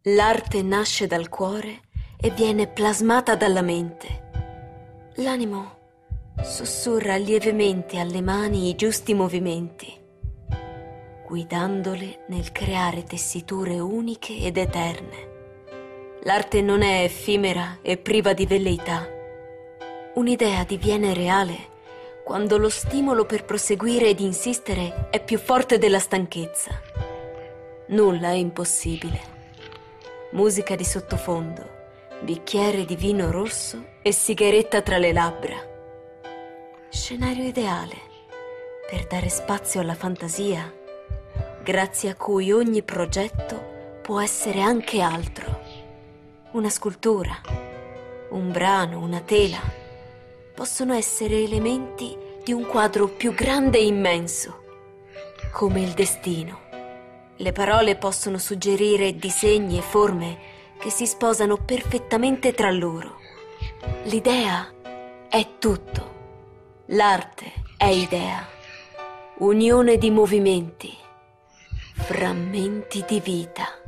L'arte nasce dal cuore e viene plasmata dalla mente. L'animo sussurra lievemente alle mani i giusti movimenti, guidandole nel creare tessiture uniche ed eterne. L'arte non è effimera e priva di velleità. Un'idea diviene reale quando lo stimolo per proseguire ed insistere è più forte della stanchezza. Nulla è impossibile. Musica di sottofondo, bicchiere di vino rosso e sigaretta tra le labbra. Scenario ideale per dare spazio alla fantasia, grazie a cui ogni progetto può essere anche altro. Una scultura, un brano, una tela, possono essere elementi di un quadro più grande e immenso, come il destino. Le parole possono suggerire disegni e forme che si sposano perfettamente tra loro. L'idea è tutto. L'arte è idea. Unione di movimenti, frammenti di vita.